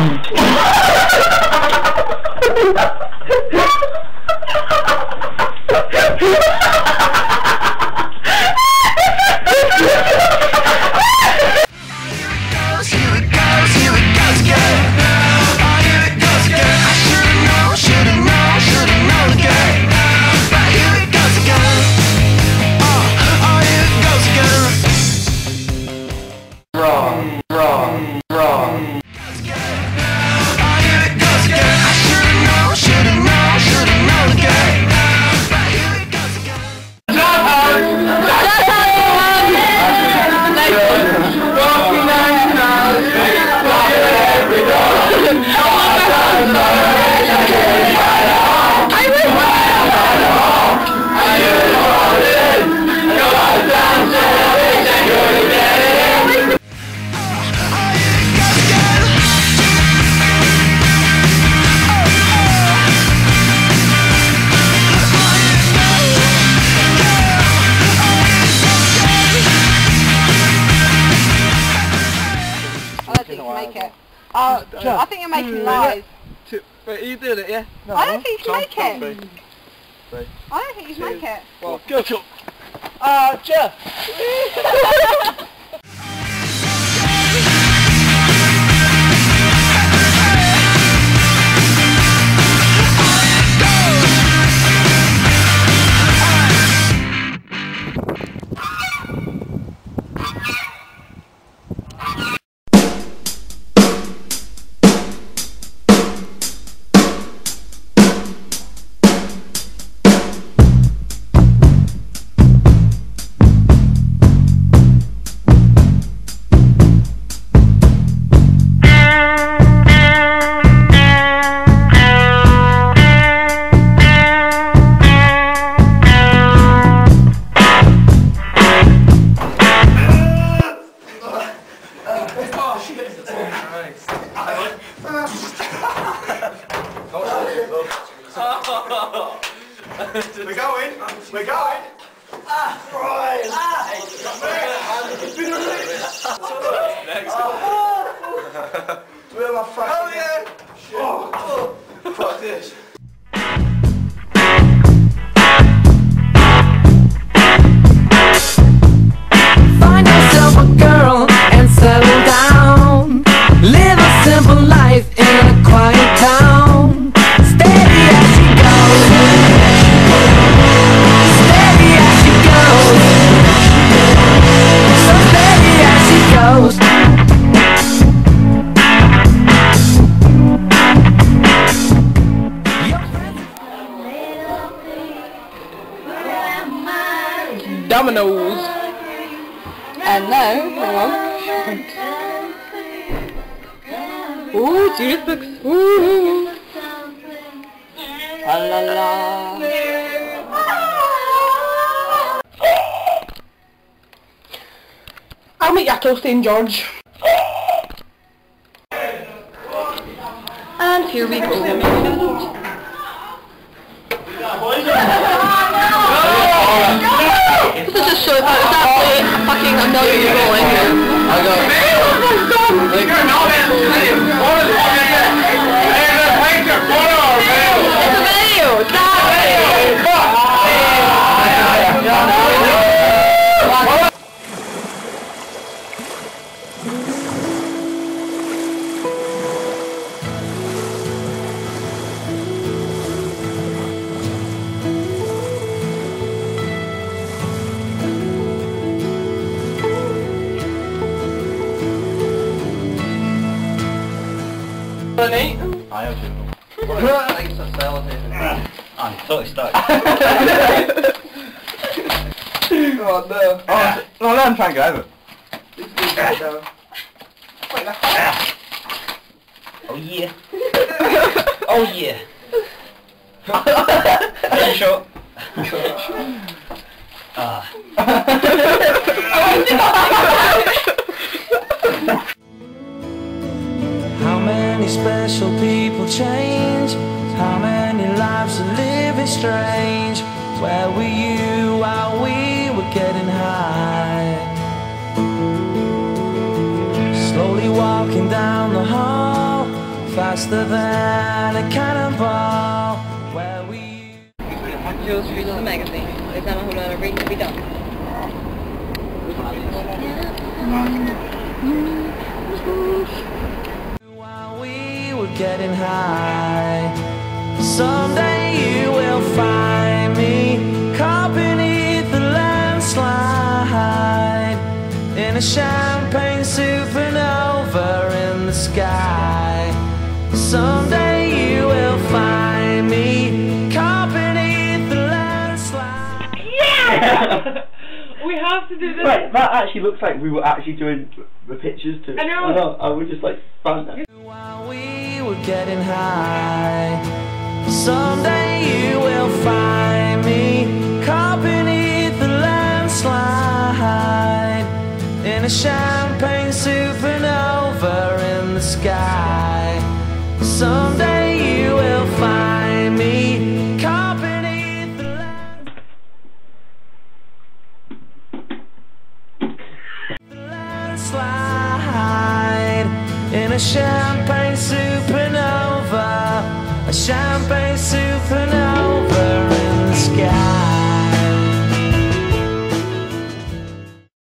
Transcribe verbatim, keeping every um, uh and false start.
Uh, I think you're making lies. Wait, are you doing it, yeah? No, I don't think you can make it. Three. I don't think you can make it. Well, go, go. Uh, Jeff! We're going! We're going! Ah! Right! Ah! It's been a race! Next! Where am I fucking? Oh yeah! Oh! Fuck this! Find yourself a girl and settle down. Live a simple life in a quiet town. Steady as she goes. Steady as she goes. So steady as she goes. Dominoes. And no, hang on. Ooh, Judith books. Ooh. La la la. I'll meet you at Toasting George. And here we go. This is just so it's actually fucking a million people in here. I got it. Like, you're not in the video. What is it? Hey, the picture, photo, video. It's a video. It's not a video. I have two. Thanks for celebrating. I'm totally stuck. Oh no. Oh, no, let him try and get over it. This is right now. Wait, that's Oh yeah. Oh yeah. Are you sure? Ah. How many special people change? How many lives are living strange? Where were you while we were getting high? Slowly walking down the hall, faster than a cannonball. Where we Jules through the magazine. There's not a whole lot of reading to be done. While we were getting high, someday you will find me caught beneath the landslide in a champagne supernova in the sky. Someday you will find me caught beneath the landslide. Yeah! We have to do this. Right, that actually looks like we were actually doing the pictures too. I know. I know. I was just like fun. While we were getting high, someday you will find me caught beneath the landslide in a champagne supernova in the sky. Someday you will find me caught beneath the landslide. Slide in a champagne supernova, a champagne supernova.